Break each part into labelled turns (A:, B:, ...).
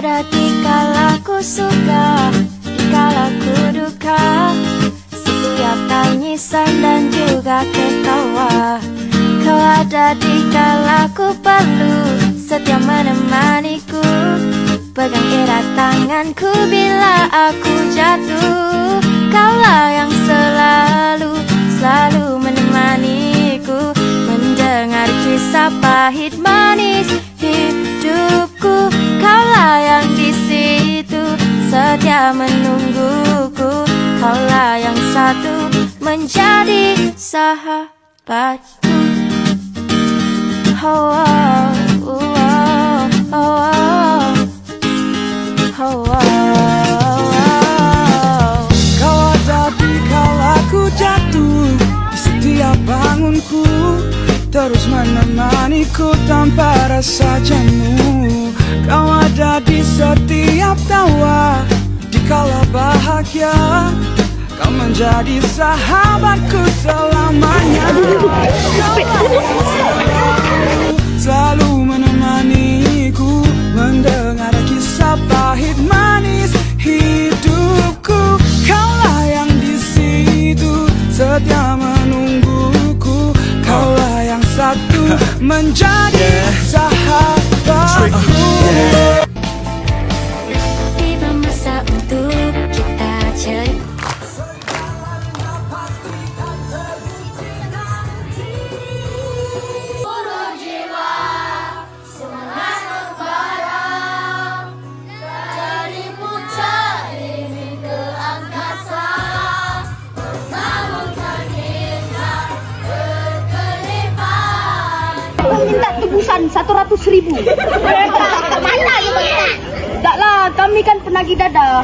A: ada dikala ku suka, dikala ku duka, setiap tangisan dan juga ketawa. Kau ada dikala ku perlu, setia menemaniku, pegang erat tanganku bila aku jatuh. Kaulah yang selalu menemaniku, mendengar kisah pahit manis hidupku. Kaulah yang di situ setia menungguku. Kaulah yang satu menjadi sahabatku. Oh, oh, oh, oh, oh, oh, oh.
B: Kau ada di kala ku jatuh, di setiap bangunku, terus menemaniku tanpa rasa jenuh. Kau ada di setiap tawa, di kala bahagia, kau menjadi sahabatku selamanya. Selalu menemaniku, mendengar kisah pahit manis hidupku. Kaulah yang di situ setia menungguku. Kaulah yang satu menjadi sahabatku.
A: Tiba masa untuk kita cerita.
C: Minta tebusan 100.000. Mana lu? Tak lah, kami kan penagih dadah.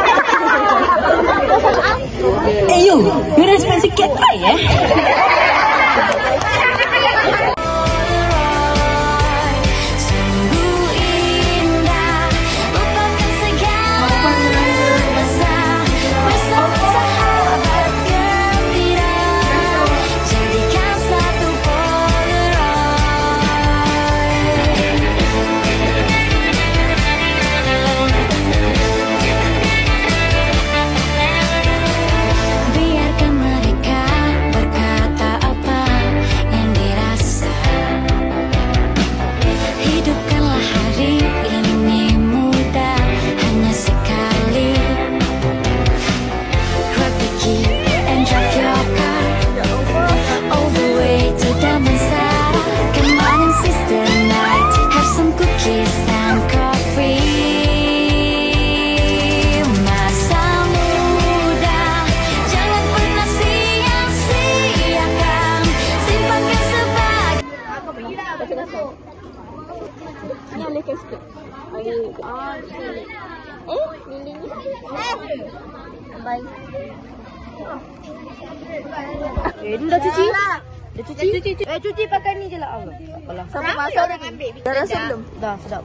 D: Yo, you respect sikit lah ya.
C: Ini dah cuci? Dah cuci? Cuci pakai ni je lah. Allah. Apalah. Sampai masak dah ambil. Dah rasa belum? Dah, sedap.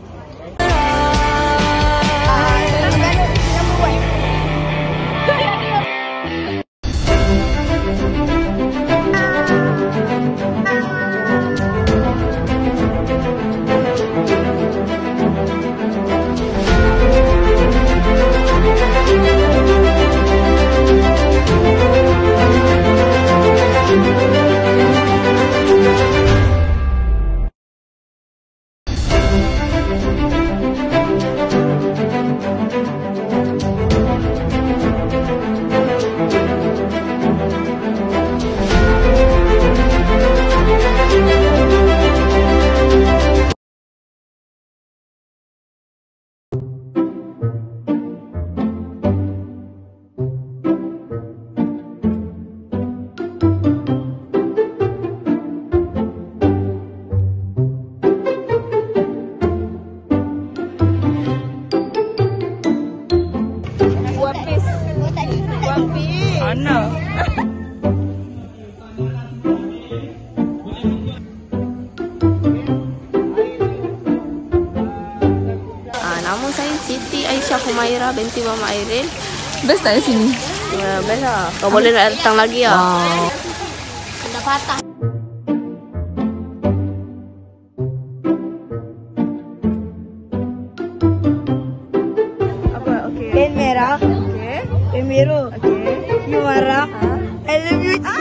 D: Ana.
E: Nama saya Siti Aisyah Humaira binti Mama Airin.
D: Best tak di sini?
E: Best lah. Kau boleh nak datang lagi ya.
C: Pendapatan. biru. You marah. I love you.